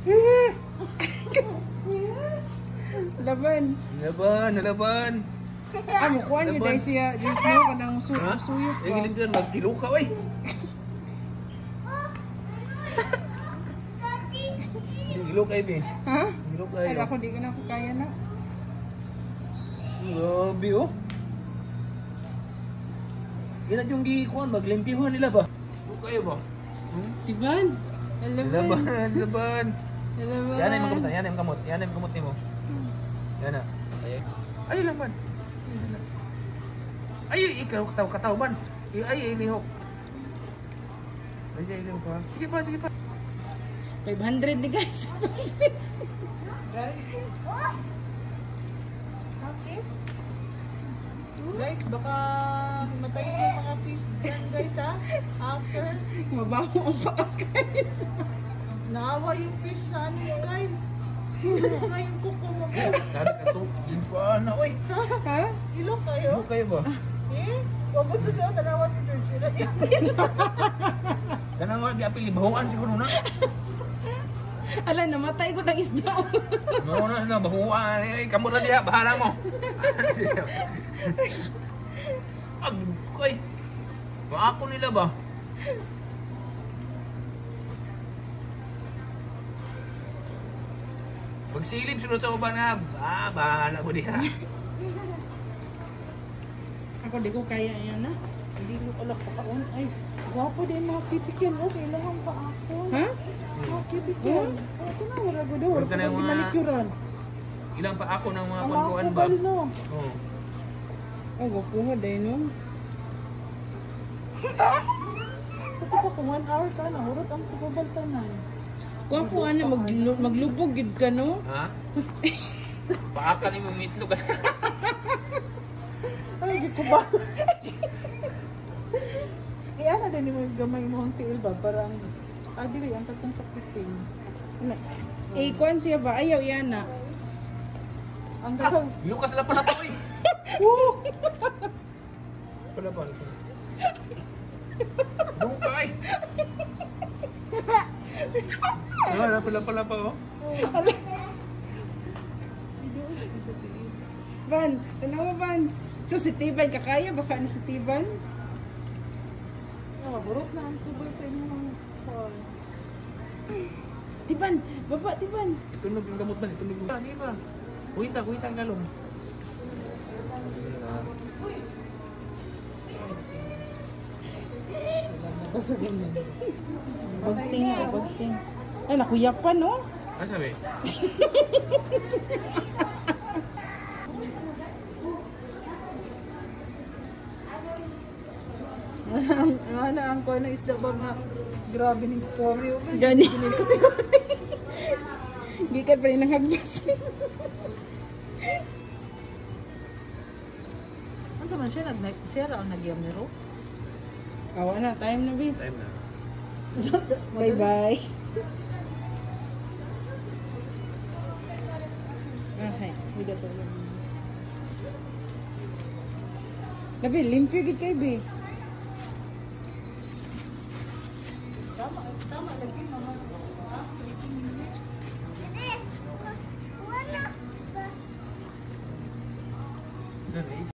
Laban. Laban. Amo kuan ni dai siya, di mo kanang suyok Eh, ba. giling doon, magkilo ka, oy. Gilo kayo, be. Ha? Gilo Ay, kayo. ako di ko na ako kaya na. Grabe, oh. Yan yung gikuan, maglimpihan nila ba? Gilo kayo ba? Tiban. Laban. Laban. Yan ay magkamot, yan ay magkamot. Yan ay magkamot mo. Yan na. Ay, laban. Ay, ikaw katawban. Ay, lihok. Ay, lihok pa. Sige pa. 500 ni guys. Guys, baka matayin yung mga fish dyan guys ha. After, Mabaho ang paa guys. naawa yung fish sa ano mo guys. Mga yung kuko mo guys. Dari ka to. Ginkuan na, oy. Ha? Ilo kayo? Gilo kayo ba? Eh? Wabot to siya, tanawa to George. Kanang nga, di apil, bahuan siguro na. Ala, namatay ko ng isda. No, bahuan. Ay, kamu na diha, bahala mo. Agkoy. Ba ako nila ba? Pagsilip sunod sa uban na, bahala mo diha. Ako di ko kaya yan na. Hindi mo pala pakaon. Ay, gwapo din mga pipikin. Oh, kailangan pa ako. Ha? Mga pipikin. Ito na, wala ko daw. Huwag ka na yung mga- Manikuran. Ilang pa ako ng mga Ang kwantuan ako ba? bal no. Oh. Ay, gapuha dahil nun. Tapos ako 1 hour ka na. Hurot ang tukubal tanan. Kuha po ano, maglubog gid ka no? Ha? Paakan mo mitlog. Ay, di ko ba? Iyan na din yung gamay mo ang tiil ba? Parang, dili, ang tatang sakiting. Eh, kuhan siya ba? Ayaw yan na. Ang gagaw. Lukas na pala pa, uy! Pala pa. Doon ka, ay! Pala pa, oh. Van, tanawa Van. So si Tiban, kakaya baka ano si Tiban? Burot na ang tubay sa inyo ng fall. Tiban, baba Tiban. Itunog yung gamot ba? Itunog yung... Sige ba? Kuwita ang galong. Bagting. Ay, nakuyapan no? Ano sabi? Ano ang ko na isda ba nga? Grabe ng story. Gani. Gikan pa rin ng hagbas. Ano sa man siya? Siya raw nagyam ni Ro? Awa na, time na Bi. Time na. Bye-bye. Okay, hindi to. Labi, limpyo gid kay Bi. Tama lagi mama.